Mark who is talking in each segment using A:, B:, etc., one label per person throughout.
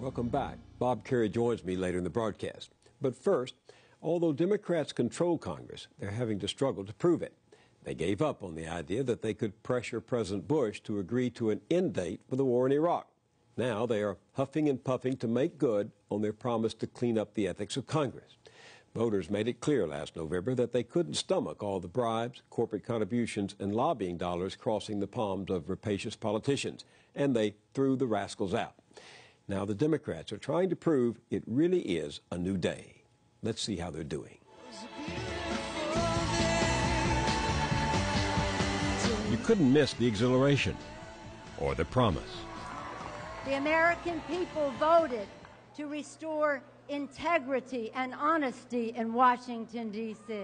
A: Welcome back. Bob Kerry joins me later in the broadcast. But first, although Democrats control Congress, they're having to struggle to prove it. They gave up on the idea that they could pressure President Bush to agree to an end date for the war in Iraq. Now they are huffing and puffing to make good on their promise to clean up the ethics of Congress. Voters made it clear last November that they couldn't stomach all the bribes, corporate contributions, and lobbying dollars crossing the palms of rapacious politicians, and they threw the rascals out. Now the Democrats are trying to prove it really is a new day. Let's see how they're doing. You couldn't miss the exhilaration or the promise.
B: The American people voted to restore integrity and honesty in Washington, D.C.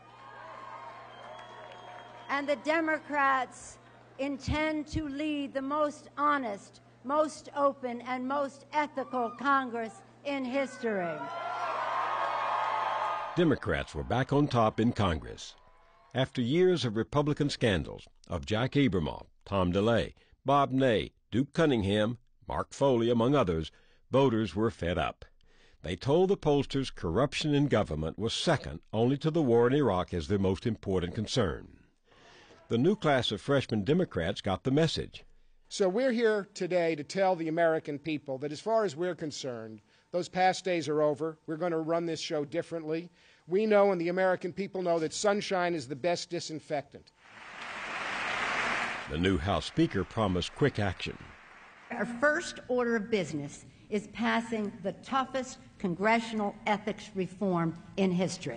B: And the Democrats intend to lead the most honest, most open, and most ethical Congress in history.
A: Democrats were back on top in Congress. After years of Republican scandals of Jack Abramoff, Tom DeLay, Bob Ney, Duke Cunningham, Mark Foley, among others, voters were fed up. They told the pollsters corruption in government was second only to the war in Iraq as their most important concern. The new class of freshman Democrats got the message.
C: So we're here today to tell the American people that as far as we're concerned, those past days are over. We're going to run this show differently. We know and the American people know that sunshine is the best disinfectant.
A: The new House Speaker promised quick action.
B: Our first order of business is passing the toughest congressional ethics reform in history.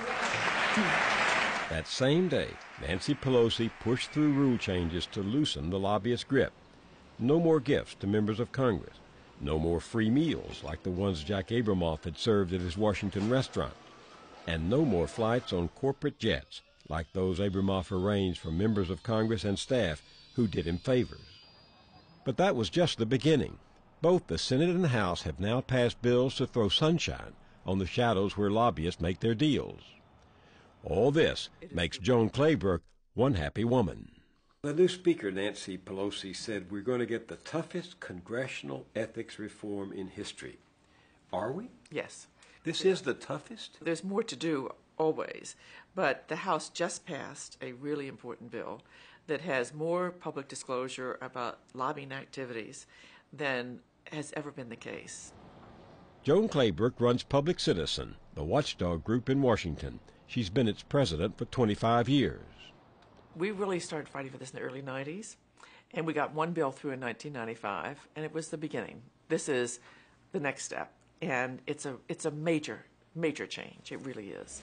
A: That same day, Nancy Pelosi pushed through rule changes to loosen the lobbyist grip. No more gifts to members of Congress. No more free meals like the ones Jack Abramoff had served at his Washington restaurant. And no more flights on corporate jets like those Abramoff arranged for members of Congress and staff who did him favors. But that was just the beginning. Both the Senate and the House have now passed bills to throw sunshine on the shadows where lobbyists make their deals. All this makes Joan Claybrook one happy woman. The new Speaker, Nancy Pelosi, said we're going to get the toughest congressional ethics reform in history. Are we?
D: Yes.
A: This is the toughest?
D: There's more to do always, but the House just passed a really important bill that has more public disclosure about lobbying activities than has ever been the case.
A: Joan Claybrook runs Public Citizen, the watchdog group in Washington. She's been its president for 25 years.
D: We really started fighting for this in the early 90s, and we got one bill through in 1995, and it was the beginning. This is the next step, and it's a major, major change. It really is.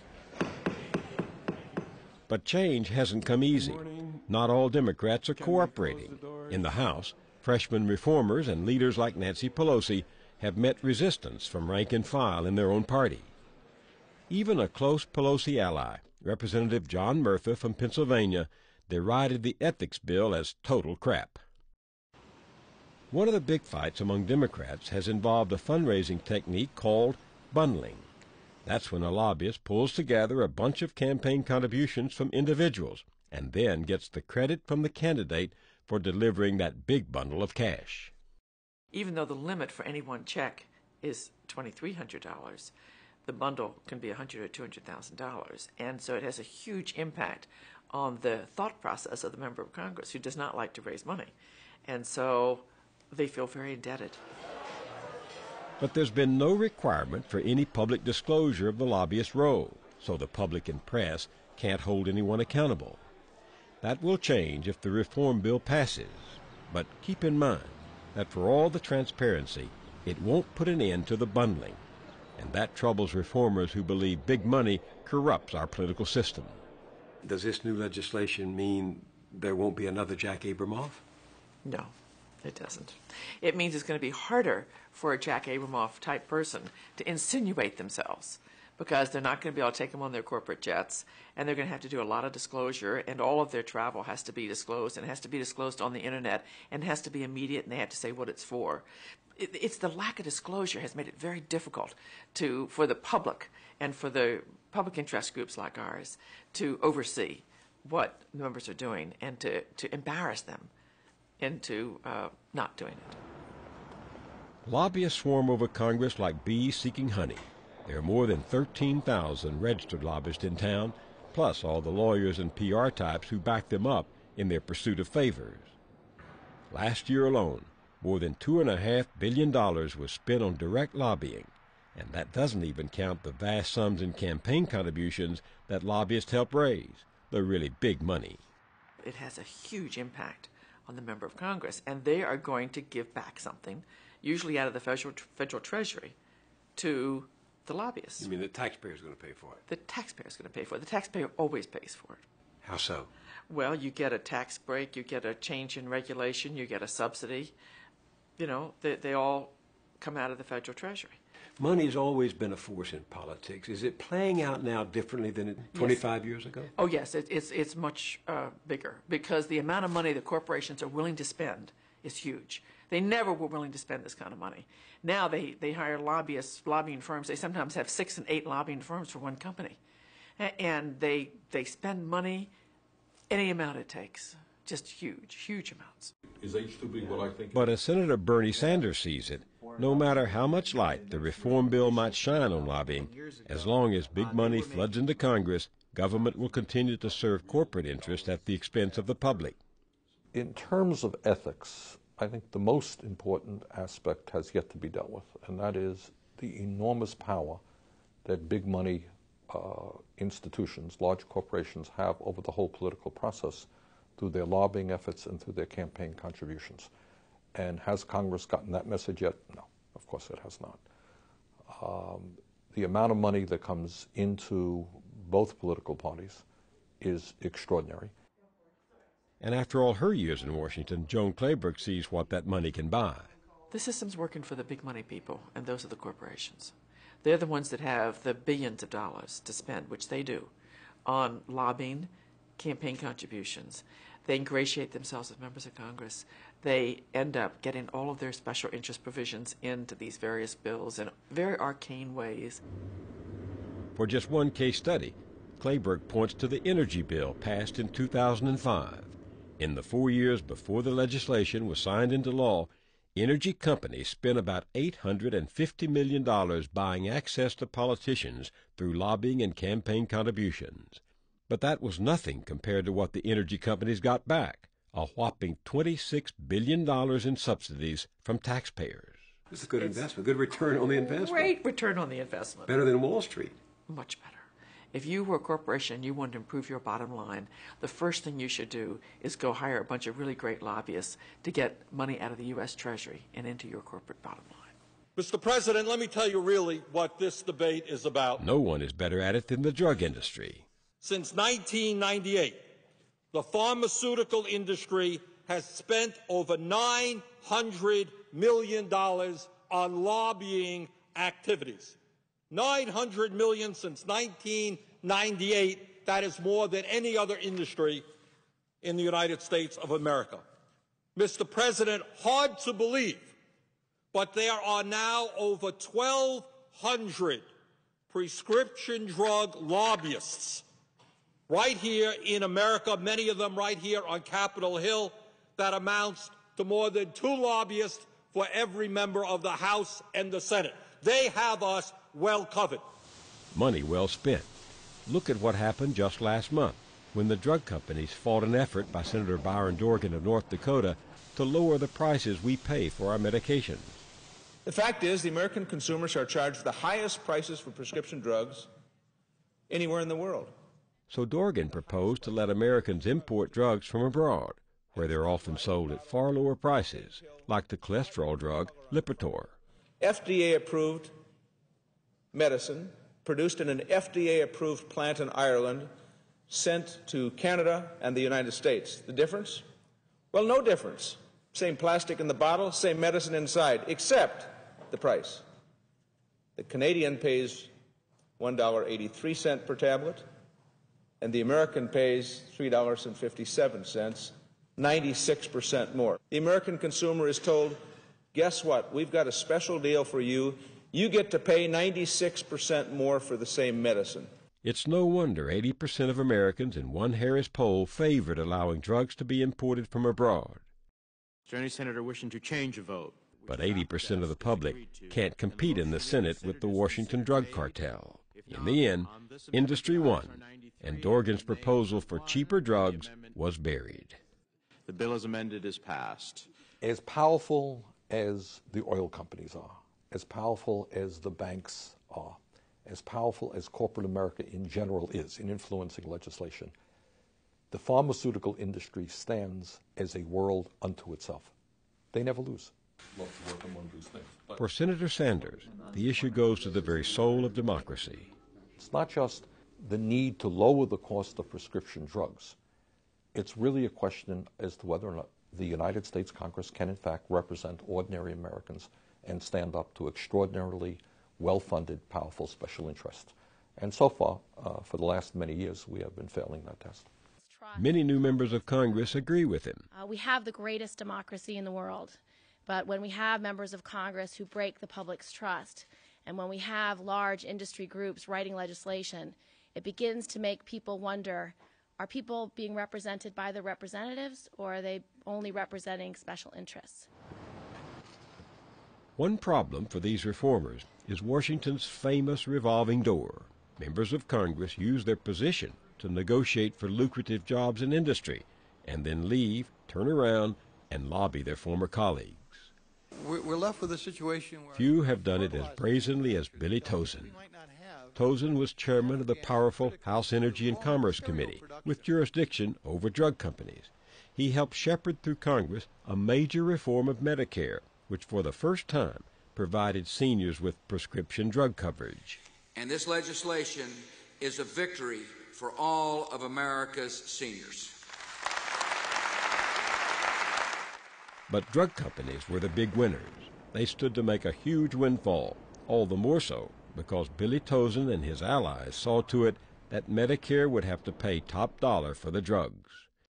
A: But change hasn't come easy. Not all Democrats are cooperating. In the House, freshman reformers and leaders like Nancy Pelosi have met resistance from rank and file in their own party. Even a close Pelosi ally, Representative John Murtha from Pennsylvania, derided the ethics bill as total crap. One of the big fights among Democrats has involved a fundraising technique called bundling. That's when a lobbyist pulls together a bunch of campaign contributions from individuals and then gets the credit from the candidate for delivering that big bundle of cash.
D: Even though the limit for any one check is $2,300, the bundle can be $100,000 or $200,000, and so it has a huge impact on the thought process of the member of Congress who does not like to raise money, and so they feel very indebted.
A: But there's been no requirement for any public disclosure of the lobbyist's role, so the public and press can't hold anyone accountable. That will change if the reform bill passes, but keep in mind that for all the transparency, it won't put an end to the bundling, and that troubles reformers who believe big money corrupts our political system. Does this new legislation mean there won't be another Jack Abramoff?
D: No, it doesn't. It means it's going to be harder for a Jack Abramoff type person to insinuate themselves, because they're not going to be able to take them on their corporate jets, and they're going to have to do a lot of disclosure, and all of their travel has to be disclosed, and it has to be disclosed on the internet, and it has to be immediate, and they have to say what it's for. It's the lack of disclosure has made it very difficult for the public and for the public interest groups like ours to oversee what the members are doing and to embarrass them into not doing it.
A: Lobbyists swarm over Congress like bees seeking honey. There are more than 13,000 registered lobbyists in town, plus all the lawyers and PR types who back them up in their pursuit of favors. Last year alone, more than $2.5 billion was spent on direct lobbying, and that doesn't even count the vast sums in campaign contributions that lobbyists help raise, the really big money.
D: It has a huge impact on the member of Congress, and they are going to give back something, usually out of the federal treasury, to the lobbyists.
E: You mean the taxpayer's going to pay for it?
D: The taxpayer's going to pay for it. The taxpayer always pays for it.
E: How so?
D: Well, you get a tax break, you get a change in regulation, you get a subsidy. You know, they all come out of the federal treasury.
E: Money's always been a force in politics. Is it playing out now differently than 25 years ago?
D: Oh, yes, it's much bigger, because the amount of money the corporations are willing to spend is huge. They never were willing to spend this kind of money. Now they hire lobbyists, lobbying firms. They sometimes have 6 and 8 lobbying firms for one company. And they spend money any amount it takes, just huge amounts.
F: Is H too big? Well, I think.
A: But as Senator Bernie Sanders sees it, no matter how much light the reform bill might shine on lobbying, as long as big money floods into Congress, government will continue to serve corporate interests at the expense of the public.
G: In terms of ethics, I think the most important aspect has yet to be dealt with, and that is the enormous power that big money institutions, large corporations have over the whole political process through their lobbying efforts and through their campaign contributions. And has Congress gotten that message yet? No, of course it has not. The amount of money that comes into both political parties is extraordinary.
A: And after all her years in Washington, Joan Claybrook sees what that money can buy.
D: The system's working for the big money people, and those are the corporations. They're the ones that have the billions of dollars to spend, which they do, on lobbying, campaign contributions. They ingratiate themselves with members of Congress. They end up getting all of their special interest provisions into these various bills in very arcane ways.
A: For just one case study, Claybrook points to the energy bill passed in 2005. In the 4 years before the legislation was signed into law, energy companies spent about $850 million buying access to politicians through lobbying and campaign contributions. But that was nothing compared to what the energy companies got back, a whopping $26 billion in subsidies from taxpayers.
E: This is a good investment, good return on the investment.
D: Great return on the investment.
E: Better than Wall Street.
D: Much better. If you were a corporation and you wanted to improve your bottom line, the first thing you should do is go hire a bunch of really great lobbyists to get money out of the U.S. Treasury and into your corporate bottom line.
H: Mr. President, let me tell you really what this debate is about.
A: No one is better at it than the drug industry.
H: Since 1998, the pharmaceutical industry has spent over $900 million on lobbying activities. $900 million since 1998. That is more than any other industry in the United States of America. Mr. President, hard to believe, but there are now over 1,200 prescription drug lobbyists right here in America, many of them right here on Capitol Hill. That amounts to more than 2 lobbyists for every member of the House and the Senate. They have us well covered.
A: Money well spent. Look at what happened just last month when the drug companies fought an effort by Senator Byron Dorgan of North Dakota to lower the prices we pay for our medications.
I: The fact is, the American consumers are charged the highest prices for prescription drugs anywhere in the world.
A: So Dorgan proposed to let Americans import drugs from abroad, where they're often sold at far lower prices, like the cholesterol drug Lipitor.
I: FDA-approved medicine produced in an FDA-approved plant in Ireland, sent to Canada and the United States. The difference? Well, no difference. Same plastic in the bottle, same medicine inside, except the price. The Canadian pays $1.83 per tablet, and the American pays $3.57, 96% more. The American consumer is told, guess what? We've got a special deal for you. You get to pay 96% more for the same medicine.
A: It's no wonder 80% of Americans in one Harris poll favored allowing drugs to be imported from abroad.
J: Is there any senator wishing to change a vote?
A: But 80% of the public can't compete in the Senate with the Washington drug cartel. In the end, industry won, and Dorgan's proposal for cheaper drugs was buried.
F: The bill as amended is passed.
G: As powerful as the oil companies are, as powerful as the banks are, as powerful as corporate America in general is in influencing legislation, the pharmaceutical industry stands as a world unto itself. They never lose.
A: For Senator Sanders, the issue goes to the very soul of democracy.
G: It's not just the need to lower the cost of prescription drugs. It's really a question as to whether or not the United States Congress can in fact represent ordinary Americans and stand up to extraordinarily well-funded, powerful special interests. And so far, for the last many years, we have been failing that test.
A: Many new members of Congress agree with him.
J: We have the greatest democracy in the world, but when we have members of Congress who break the public's trust, and when we have large industry groups writing legislation, it begins to make people wonder, are people being represented by the representatives, or are they only representing special interests?
A: One problem for these reformers is Washington's famous revolving door. Members of Congress use their position to negotiate for lucrative jobs in industry, and then leave, turn around, and lobby their former colleagues.
K: We're left with a situation where
A: Few have done it as brazenly as Billy Tozan. Tozan was chairman of the powerful House Energy and Commerce Committee, with jurisdiction over drug companies. He helped shepherd through Congress a major reform of Medicare, which for the first time provided seniors with prescription drug coverage.
L: And this legislation is a victory for all of America's seniors.
A: But drug companies were the big winners. They stood to make a huge windfall, all the more so because Billy Tozan and his allies saw to it that Medicare would have to pay top dollar for the drugs.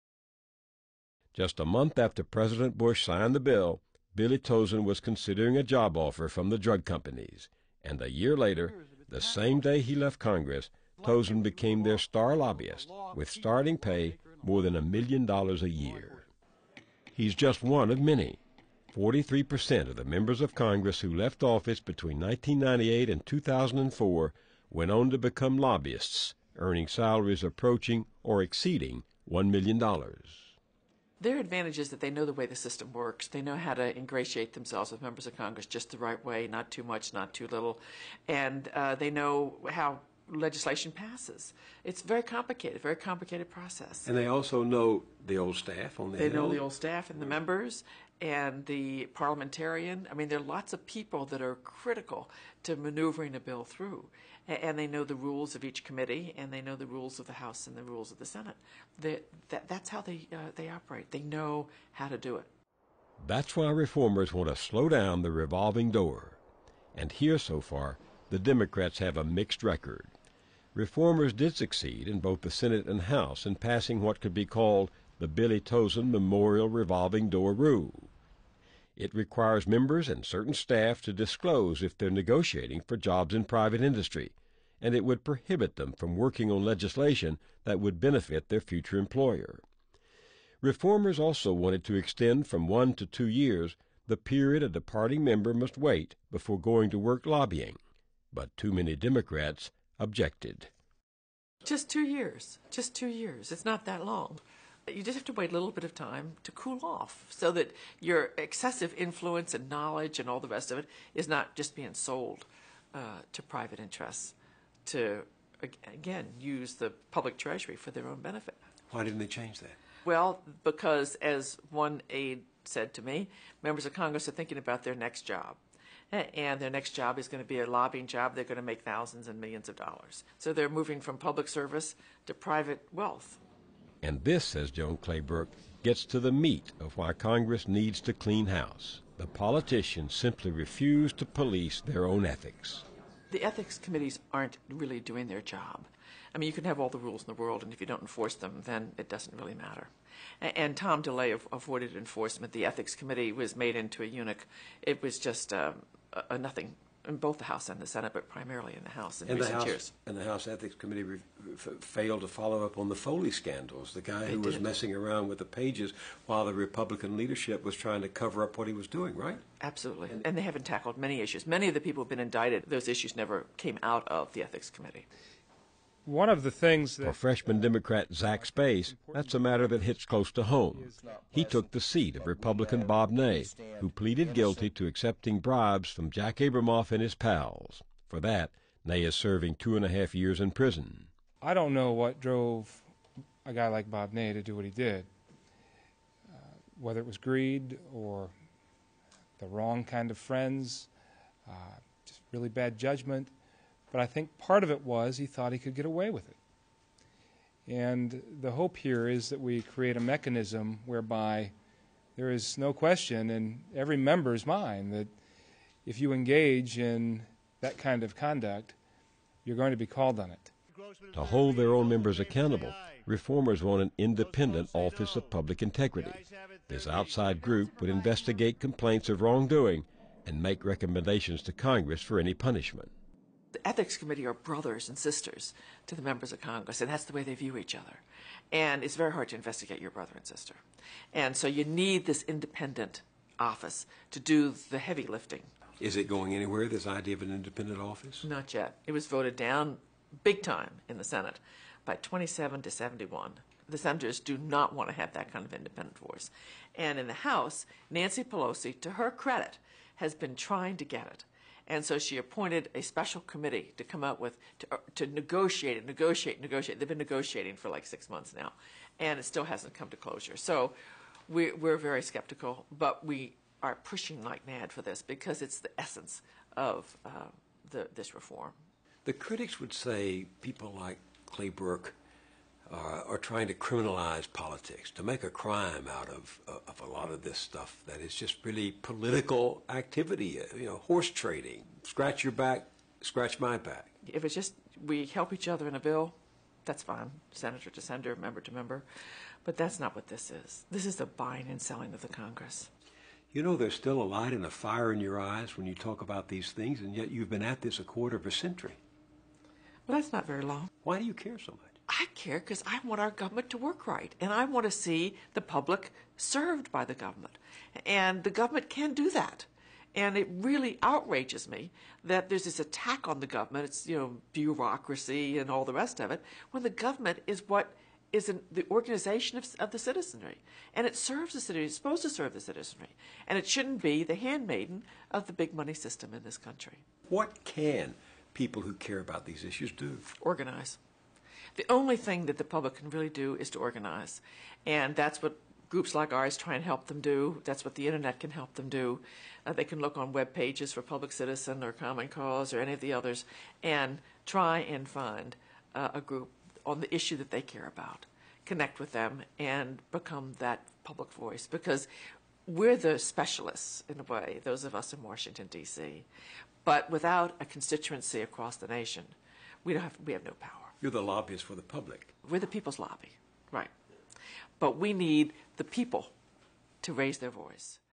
A: Just a month after President Bush signed the bill, Billy Tozan was considering a job offer from the drug companies, and a year later, the same day he left Congress, Tozan became their star lobbyist, with starting pay more than $1 million a year. He's just one of many. 43% of the members of Congress who left office between 1998 and 2004 went on to become lobbyists, earning salaries approaching or exceeding $1 million.
D: Their advantage is that they know the way the system works. They know how to ingratiate themselves with members of Congress just the right way, not too much, not too little. And they know how legislation passes. It's very complicated process.
E: And they also know the old staff on the Hill.
D: They know the old staff and the members and the parliamentarian. I mean, there are lots of people that are critical to maneuvering a bill through. And they know the rules of each committee, and they know the rules of the House and the rules of the Senate. That's how they operate. They know how to do it.
A: That's why reformers want to slow down the revolving door. And here, so far, the Democrats have a mixed record. Reformers did succeed in both the Senate and House in passing what could be called the Billy Tozan Memorial Revolving Door Rule. It requires members and certain staff to disclose if they're negotiating for jobs in private industry, and it would prohibit them from working on legislation that would benefit their future employer. Reformers also wanted to extend from 1 to 2 years the period a departing member must wait before going to work lobbying, but too many Democrats objected.
D: Just 2 years. Just 2 years. It's not that long. You just have to wait a little bit of time to cool off so that your excessive influence and knowledge and all the rest of it is not just being sold to private interests to, again, use the public treasury for their own benefit.
E: Why didn't they change that?
D: Well, because, as one aide said to me, members of Congress are thinking about their next job. And their next job is going to be a lobbying job. They're going to make thousands and millions of dollars. So they're moving from public service to private wealth.
A: And this, says Joan Claybrook, gets to the meat of why Congress needs to clean house. The politicians simply refuse to police their own ethics.
D: The ethics committees aren't really doing their job. I mean, you can have all the rules in the world, and if you don't enforce them, then it doesn't really matter. And Tom DeLay avoided enforcement. The ethics committee was made into a eunuch. It was just a nothing in both the House and the Senate, but primarily in the House in recent years.
E: And the House Ethics Committee failed to follow up on the Foley scandals, the guy who was messing around with the pages while the Republican leadership was trying to cover up what he was doing, right?
D: Absolutely. And they haven't tackled many issues. Many of the people who have been indicted, those issues never came out of the Ethics Committee.
M: One of the things that...
A: For freshman Democrat Zach Space, that's a matter that hits close to home. He took the seat of Republican Bob Ney, who pleaded guilty to accepting bribes from Jack Abramoff and his pals. For that, Ney is serving 2.5 years in prison.
M: I don't know what drove a guy like Bob Ney to do what he did, whether it was greed or the wrong kind of friends, just really bad judgment. But I think part of it was he thought he could get away with it. And the hope here is that we create a mechanism whereby there is no question in every member's mind that if you engage in that kind of conduct, you're going to be called on it.
A: To hold their own members accountable, reformers want an independent Office of Public Integrity. This outside group would investigate complaints of wrongdoing and make recommendations to Congress for any punishment.
D: The Ethics Committee are brothers and sisters to the members of Congress, and that's the way they view each other. And it's very hard to investigate your brother and sister. And so you need this independent office to do the heavy lifting.
E: Is it going anywhere, this idea of an independent office?
D: Not yet. It was voted down big time in the Senate by 27 to 71. The senators do not want to have that kind of independent voice. And in the House, Nancy Pelosi, to her credit, has been trying to get it. And so she appointed a special committee to come up with, to negotiate. They've been negotiating for like 6 months now, and it still hasn't come to closure. So we're very skeptical, but we are pushing like mad for this because it's the essence of this reform.
E: The critics would say people like Claybrook are trying to criminalize politics, to make a crime out of a lot of this stuff that is just really political activity, horse trading, scratch your back, scratch my back.
D: If it's just we help each other in a bill, that's fine, senator to senator, member to member, but that's not what this is. This is the buying and selling of the Congress.
E: You know, there's still a light and a fire in your eyes when you talk about these things, and yet you've been at this a quarter of a century.
D: Well, that's not very long.
E: Why do you care so much?
D: I care because I want our government to work right, and I want to see the public served by the government. And the government can do that. And it really outrages me that there's this attack on the government. It's, bureaucracy and all the rest of it, when the government is what is the organization of the citizenry. And it serves the citizenry. It's supposed to serve the citizenry. And it shouldn't be the handmaiden of the big money system in this country.
E: What can people who care about these issues do?
D: Organize. The only thing that the public can really do is to organize. And that's what groups like ours try and help them do. That's what the Internet can help them do. They can look on web pages for Public Citizen or Common Cause or any of the others and try and find a group on the issue that they care about, connect with them, and become that public voice. Because we're the specialists, in a way, those of us in Washington, D.C. But without a constituency across the nation, we have no power.
E: You're the lobbyist for the public.
D: We're the people's lobby, right. But we need the people to raise their voice.